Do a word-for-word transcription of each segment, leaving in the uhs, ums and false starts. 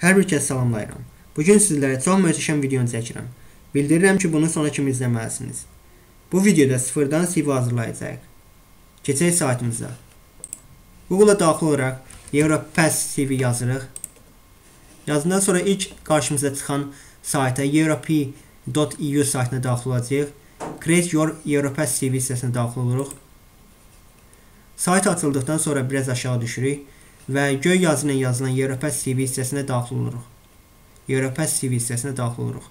Hər bir kəs salamlayıram. Bugün sizlərə çox möhtəşəm videonu çəkirəm. Bildirirəm ki, bunu sona kimi izləməlisiniz. Bu videoda sıfırdan C V hazırlayacağıq. Keçək saytımıza. Google'a daxil olaraq Europass C V yazırıq. Yazdıqdan sonra ilk qarşımıza çıxan sayta europe dot e u saytına daxil olacağıq. Create your Europass C V hissəsinə daxil oluruq. Sayt açıldıqdan sonra biraz aşağı düşürük və göy yazı ilə yazılan Europass C V hissəsinə daxil oluruq. Europass C V hissəsinə daxil oluruq.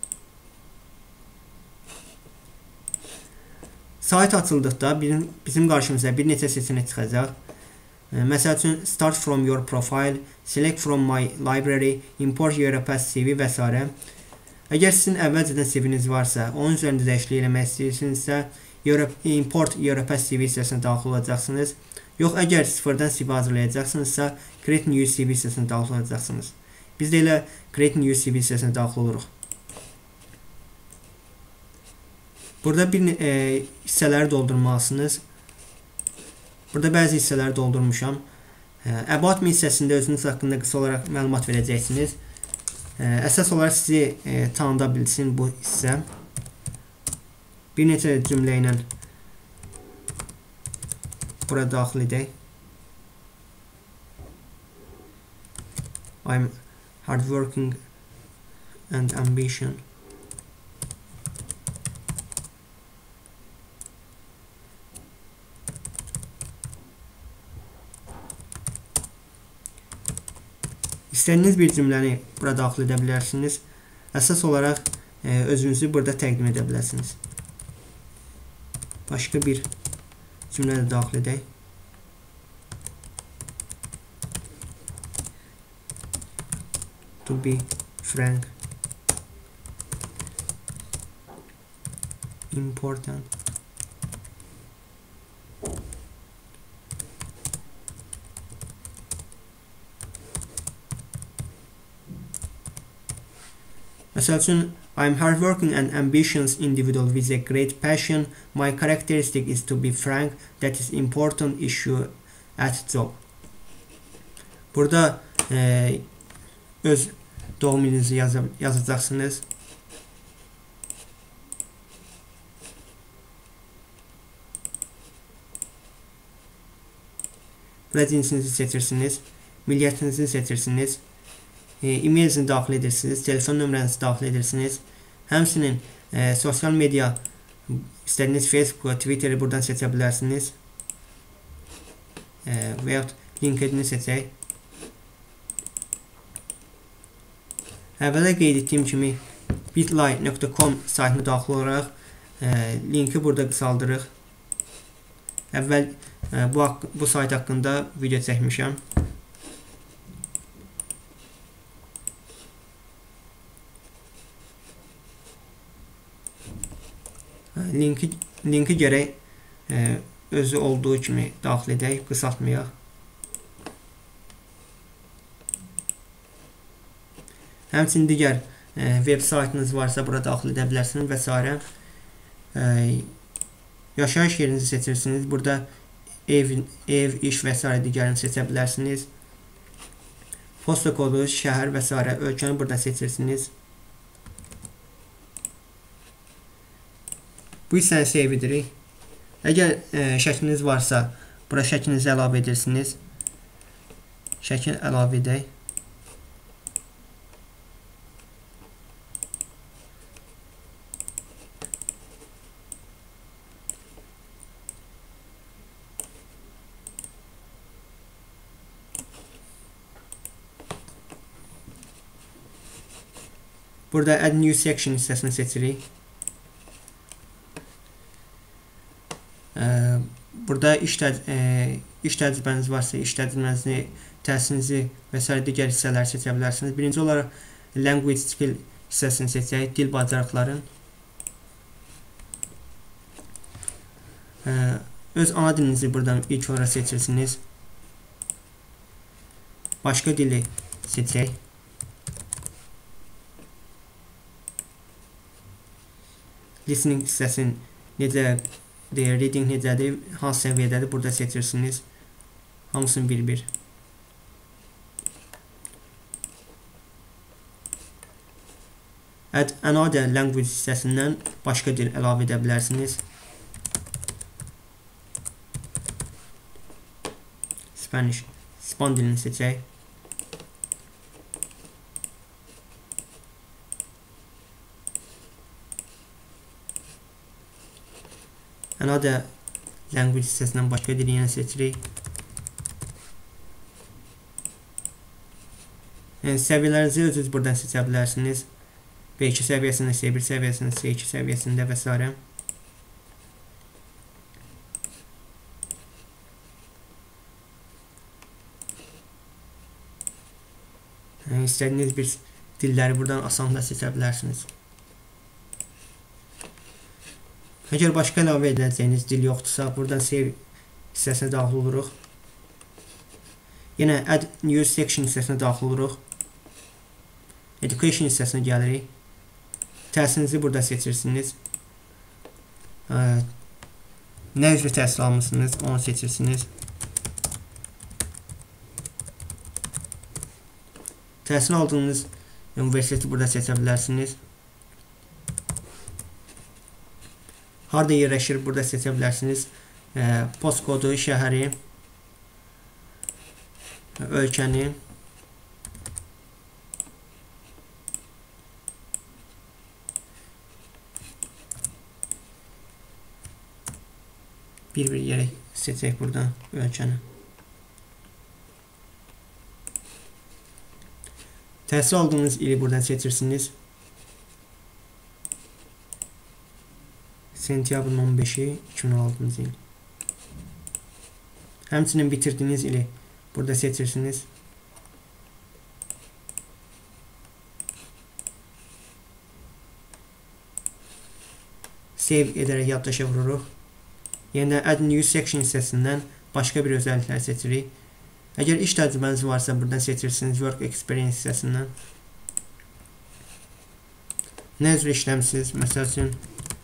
Sayt açıldıqda bizim, bizim qarşımıza bir neçə seçenek çıxacaq. Məsəl üçün Start from your profile, Select from my library, Import Europass C V və s. Əgər sizin əvvəlcədən C V-niz varsa, onun üzərində dəyişiklik eləmək istəyirsinizsə, Import Europass C V hissəsinə daxil olacaqsınız. Yox, əgər sıfırdan C V hazırlayacaqsınızsa, Create New C V hissəsinə daxil olacaqsınız. Biz də elə Create New C V hissəsinə daxil oluruq. Burada bir e, hissələri doldurmalısınız. Burada bəzi hissələri doldurmuşam. E, About Me hissəsində özünüz haqqında qısa olaraq məlumat verəcəksiniz. E, əsas olaraq sizi e, tanıda bilsin bu hissə. Bir neçə cümlə ilə bura daxil edək. I'm hardworking and ambition. İstədiyiniz bir cümləni bura daxil edə bilərsiniz. Əsas olaraq e, özünüzü burada təqdim edə bilərsiniz. Başqa bir cümlə də daxil edək. To be frank, important. Məsəl üçün, I'm hardworking and ambitious individual with a great passion. My characteristic is to be frank. That is important issue at job. Burada e, öz doğum ilinizi yaz yazacaqsınız. Burada cinsinizi seçirsiniz. Milliyyətinizi seçirsiniz. E-mailinizi daxil edirsiniz. Telefon nömrənizi daxil edirsiniz. Həmçinin e, sosial media istədiyiniz Facebook, Twitter'i buradan seçə bilərsiniz. E, və yaxud LinkedIn'i seçək. Əvvələ qeyd etdiyim kimi bitly nöqtə com saytına daxil olaraq e, linki burada qısaldırıq. Əvvəl e, bu, bu sayt haqqında video çəkmişəm. Linki, linki gərək e, özü olduğu kimi daxil edək, qısaltmayaq. Həmçinin digər e, web saytınız varsa bura daxil edə bilərsiniz və s. E, yaşayış yerinizi seçirsiniz. Burada ev, ev iş və s. digərini seçə bilərsiniz. Posta kodu, şəhər və s. ölkəni burada seçirsiniz. Bu hissəni save edirik. Əgər e, şəkliniz varsa, bura şəklinizi əlavə edirsiniz. Şəkil əlavə edək. Burada Add New Section hissəsini seçirik. Burada iş, tə, e, iş təcrübəniz varsa, iş təcrübənizi, təhsilinizi və s. digər hissələri seçə bilərsiniz. Birinci olaraq Language Skill hissəsini seçək, dil bacarıqların. E, öz ana dilinizi buradan ilk olaraq seçirsiniz. Başqa dili seçək. Listening hissəsini necə deyir, reading necədir, hansı səviyyədədir, burada seçirsiniz. Hamısını bir-bir. Add another language hissəsindən başqa dil əlavə edə bilərsiniz. Spanish, İspan dilini seçək. Another language hissəsindən başqa dili yenə seçirik. Yəni, səviyyələrinizi özünüz buradan seçə bilərsiniz. B iki səviyyəsində, C bir səviyyəsində, C iki səviyyəsində və s. Yəni, istədiyiniz bir dilləri buradan asanlıqla seçə bilərsiniz. Əgər başqa əlavə edəcəyiniz dil yoxdursa, buradan save hissəsinə daxil oluruq. Yenə add new section hissəsinə daxil oluruq. Education hissəsinə gəlirik. Təhsilinizi burada seçirsiniz. Nə üzrə təhsil almışsınız, onu seçirsiniz. Təhsil aldığınız universiteti burada seçə bilərsiniz. Harada yerləşir, burada seçə bilərsiniz. Postkodu, şəhəri, ölkəni. Bir-bir yerə seçək buradan ölkəni. Təhsil aldığınız ili buradan seçirsiniz. Sentyabrın on beşi iki min on altıncı il. Həmçinin bitirdiyiniz ili burada seçirsiniz. Save edərək yaddaşa vururuq. Yenə add new section hissəsindən başqa bir özəlliklər seçirik. Əgər iş təcrübəniz varsa buradan seçirsiniz work experience hissəsindən. Nə üzrə işləmisiniz? Məsəl üçün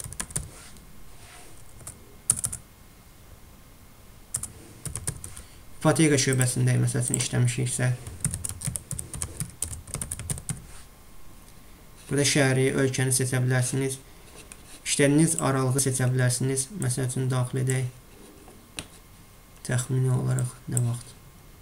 ipoteka şöbəsində məsəl üçün işləmişiksə, burada şəhəri, ölkəni seçə bilərsiniz. İşlədiyiniz aralığı seçə bilərsiniz. Məsəl üçün daxil edək. Təxmini olaraq nə vaxt?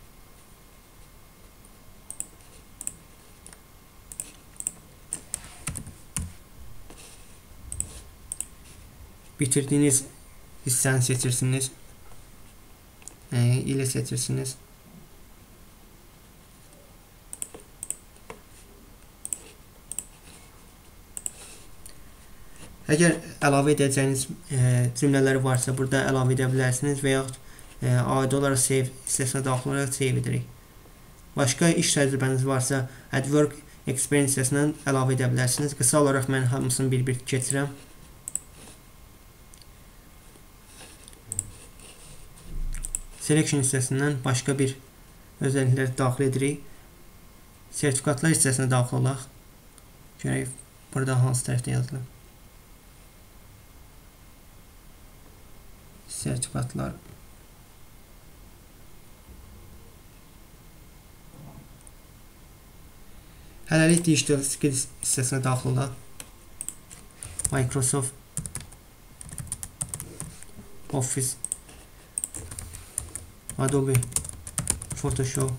Bitirdiyiniz hissəni seçirsiniz. İlə seçirsiniz. Əgər əlavə edəcəyiniz cümlələri varsa, burada əlavə edə bilərsiniz və yaxud adi olaraq save hissəsinə daxil olaraq save edirik. Başqa iş təcrübəniz varsa, add work experience hissəsindən əlavə edə bilərsiniz. Qısa olaraq mən hamısını bir-bir keçirəm. Selection hissəsindən başqa bir özəllikləri daxil edirik. Sertifikatlar hissəsinə daxil olaq. Görək, burada hansı tərəfdə yazılır. Sertifikatlar. Hələlik digital skills hissəsinə daxil olaq. Microsoft Office, Adobe Photoshop,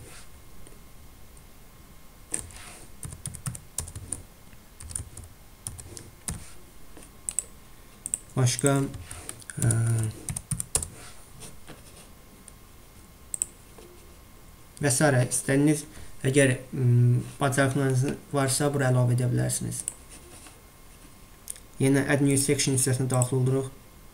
başqa e, və s. istədiyiniz əgər bacarıqlarınız varsa bura əlavə edə bilərsiniz. Yenə add new section hissəsinə daxil oluruq.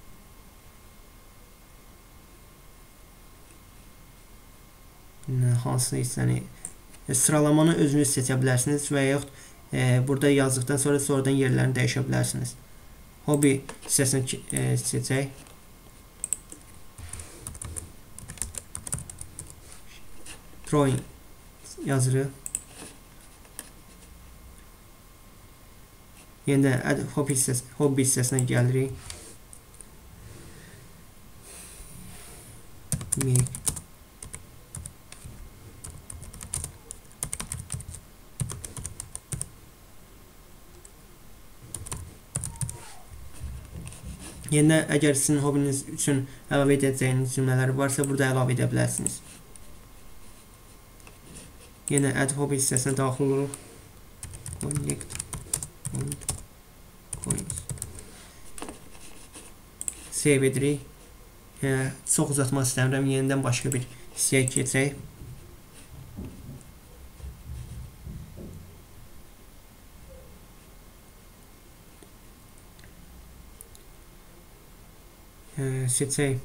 Hansı hissəni sıralamanı özünüz seçə bilərsiniz və yaxud e, burada yazdıqdan sonra sonradan yerlərini dəyişə bilərsiniz. Hobby hissəsini e, seçək. Drawing yazırıq. Yenə hobby hissəsi, hobby hissəsinə gəlirik. Make Yenə əgər sizin hobiniz üçün əlavə edəcəyiniz cümlələr varsa, burada əlavə edə bilərsiniz. Yenə add hobby hissəsinə daxil oluruq. Collect coins. Save edirik. Yəni, çox uzatmaq istəmirəm. Yenidən başqa bir hissəyə keçək. Seçək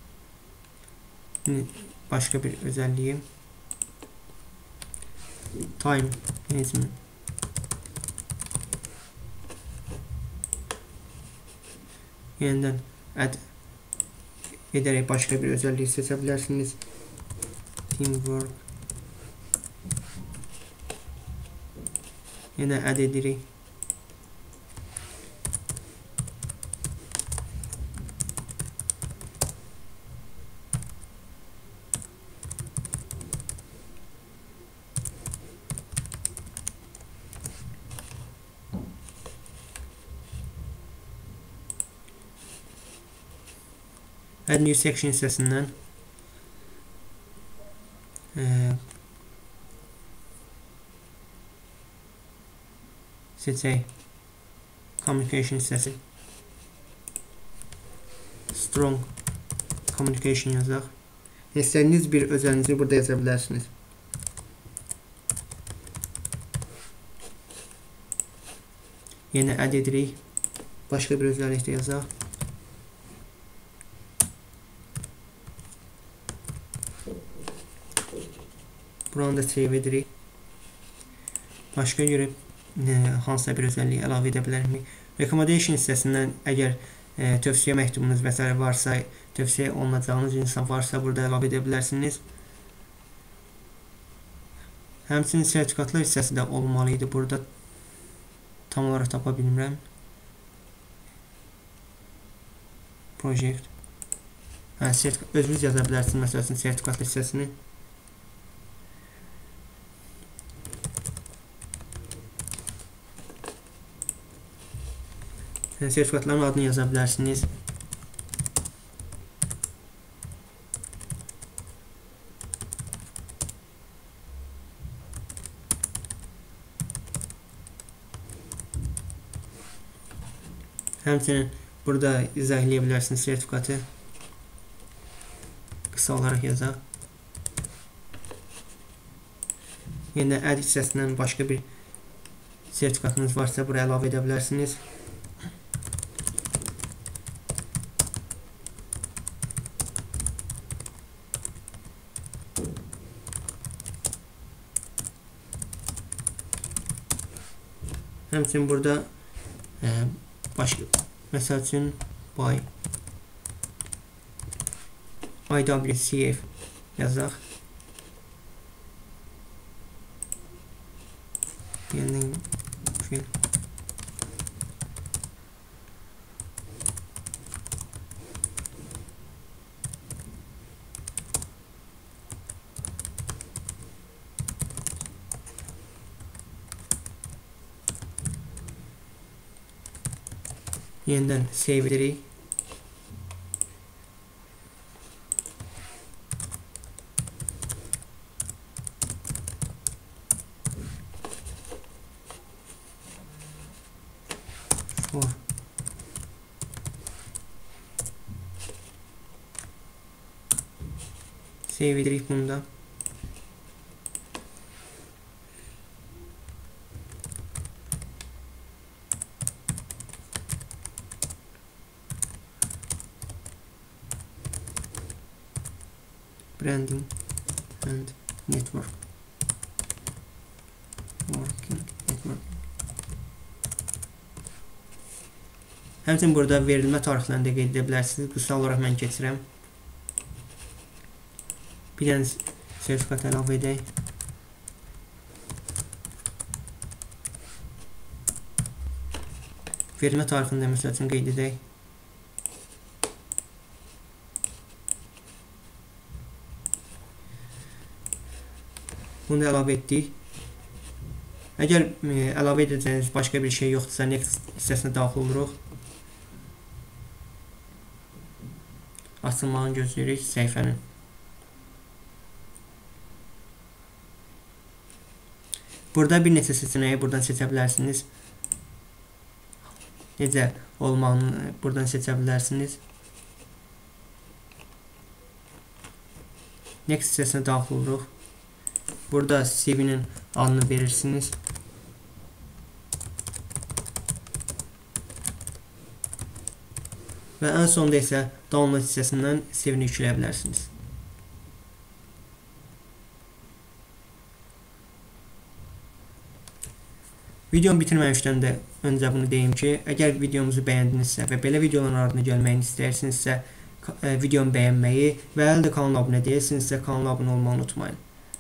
başqa bir özelliyi. Time management. Yenidən add edərək başqa bir özelliyi seçə bilərsiniz. Teamwork. Yenə add edirik. Add new section hissəsindən e, seçək communication hissəsi. Strong communication yazaq. İstədiyiniz bir özəlinizi burada yaza bilərsiniz. Yenə add edirik. Başqa bir özəllik də yazaq. Buranı da save edirik. Başqa görə hansısa bir özelliyi əlavə edə bilərik. Recommendation hissəsindən əgər e, tövsiyə məktubunuz və s. varsa, tövsiyə olunacağınız insan varsa, burada əlavə edə bilərsiniz. Həmçinin sertifikatlar hissəsi də olmalı idi. Burada tam olaraq tapa bilmirəm. Project. Hə, özünüz yaza bilərsiniz, məsəl üçün sertifikatlar hissəsini. Sertifikatların adını yaza bilərsiniz. Həmçinin burada izahləyə bilərsiniz sertifikatı. Qısa olaraq yazaq. Yenə add hissəsindən başqa bir sertifikatınız varsa, buraya əlavə edə bilərsiniz. Həmçinin burada e, başqa, məsəl üçün by I W C F yazaq. Yəni fil yeniden save edirik. For save edirik bunu da. Branding and network working network. Həmçinin burada verilmə tarixlərini də qeyd edə bilərsiniz. Qısa olaraq mən keçirəm. Bir dənə sertifikat əlavə edək. Verilmə tarixini də məsəl üçün qeyd edək. Bunu da əlavə etdik. Əgər e, əlavə edəcəyiniz başqa bir şey yoxdursa, next hissəsinə daxil oluruq. açılmağını gözləyirik səhifənin. Burada bir neçə seçeneği buradan seçə bilərsiniz. Necə olmağını buradan seçə bilərsiniz. Next hissəsinə daxil oluruq. Burada C V'nin adını verirsiniz. Və ən sonda isə download hissəsindən C V'ni yükləyə bilərsiniz. Videomu bitirməmişdən də öncə bunu deyim ki, əgər videomuzu bəyəndinizsə və belə videoların ardına gəlməyini istəyirsinizsə, videomu bəyənməyi və hələ də kanala abunə deyilsinizsə, kanala abunə olmağı unutmayın.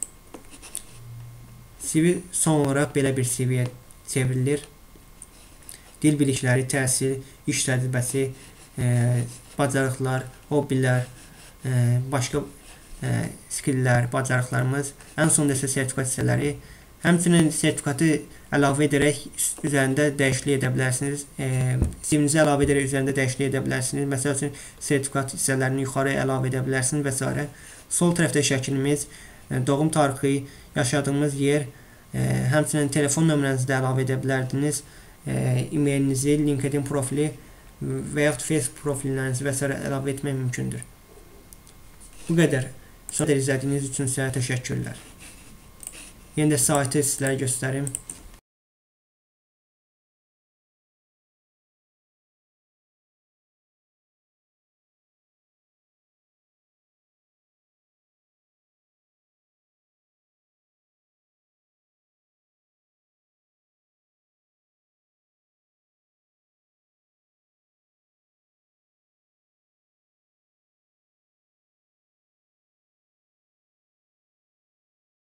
C V son olaraq belə bir C V'yə çevrilir. Dil bilikləri, təhsil, iş təcrübəsi, e, bacarıqlar, hobbilər, e, başqa e, skilllər, bacarıqlarımız, ən sonda isə sertifikat hissələri. Həmçinin sertifikatı əlavə edərək üzərində dəyişiklik edə bilərsiniz. E, C V'nizi əlavə edərək üzərində dəyişiklik edə bilərsiniz. Məsəl üçün sertifikat hissələrini yuxarı əlavə edə bilərsiniz və s. Sol tərəfdə şəklimiz, e, doğum tarixi, yaşadığımız yer, e, həmçinin telefon nömrənizi də əlavə edə bilərdiniz. E, e-mailinizi, LinkedIn profili və yaxud Facebook profillərinizi və s. əlavə etmək mümkündür. Bu qədər. Sonra izlədiyiniz üçün sizə təşəkkürlər. Yenə də saytı sizlərə göstərim.